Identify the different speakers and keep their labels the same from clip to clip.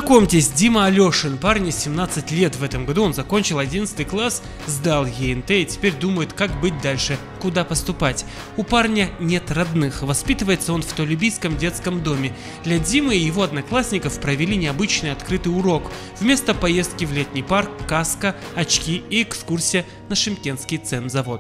Speaker 1: Знакомьтесь, Дима Алешин, парню 17 лет. В этом году он закончил 11 класс, сдал ЕНТ и теперь думает, как быть дальше, куда поступать. У парня нет родных, воспитывается он в Толебийском детском доме. Для Димы и его одноклассников провели необычный открытый урок. Вместо поездки в летний парк, каска, очки и экскурсия на Шымкентский цемзавод.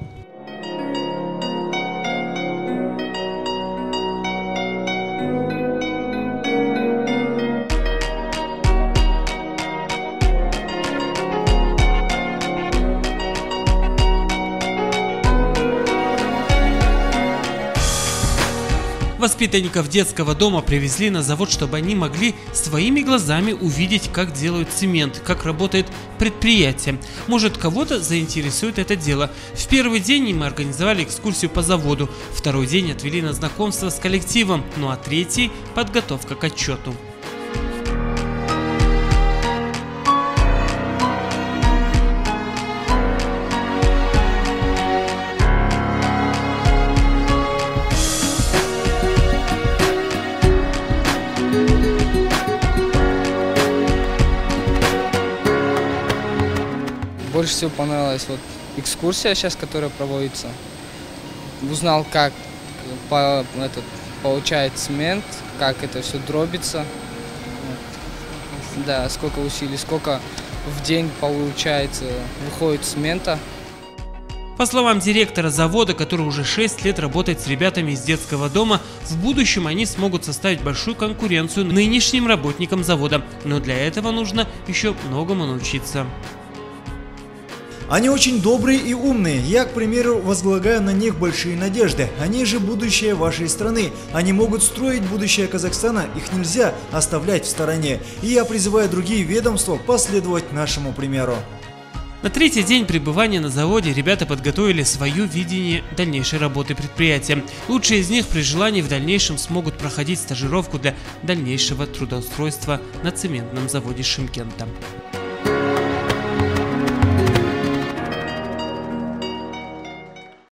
Speaker 1: Воспитанников детского дома привезли на завод, чтобы они могли своими глазами увидеть, как делают цемент, как работает предприятие. Может, кого-то заинтересует это дело. В первый день им организовали экскурсию по заводу, второй день отвели на знакомство с коллективом, ну а третий – подготовка к отчету.
Speaker 2: Больше всего понравилась вот экскурсия сейчас, которая проводится. Узнал, как получает цемент, как это все дробится. Да, сколько усилий, сколько в день получается, выходит цемента.
Speaker 1: По словам директора завода, который уже 6 лет работает с ребятами из детского дома, в будущем они смогут составить большую конкуренцию нынешним работникам завода. Но для этого нужно еще многому научиться.
Speaker 3: Они очень добрые и умные, я, к примеру, возлагаю на них большие надежды. Они же будущее вашей страны, они могут строить будущее Казахстана, их нельзя оставлять в стороне. И я призываю другие ведомства последовать нашему примеру.
Speaker 1: На третий день пребывания на заводе ребята подготовили свое видение дальнейшей работы предприятия. Лучшие из них при желании в дальнейшем смогут проходить стажировку для дальнейшего трудоустройства на цементном заводе Шымкента.